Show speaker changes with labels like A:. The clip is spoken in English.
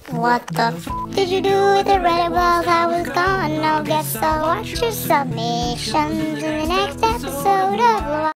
A: What the did you do with the red while I was gone? Now guess I'll watch your submissions and